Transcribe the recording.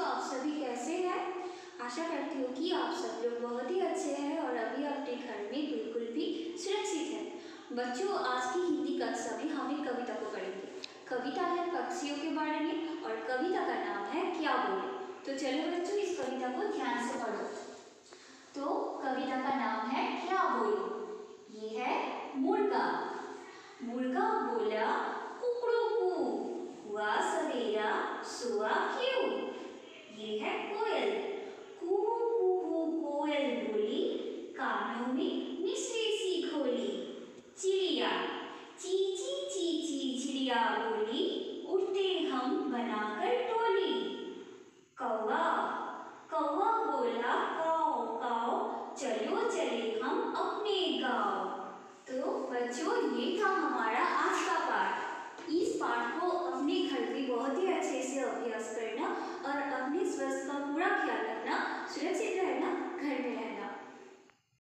आप सभी कैसे हैं? आशा करती हूँ कि आप सब लोग बहुत ही अच्छे हैं और अभी अपने घर में बिल्कुल भी सुरक्षित हैं। बच्चों, आज की हिंदी कक्षा में हम एक कविता को पढ़ेंगे। कविता है पक्षियों के बारे में और कविता का नाम है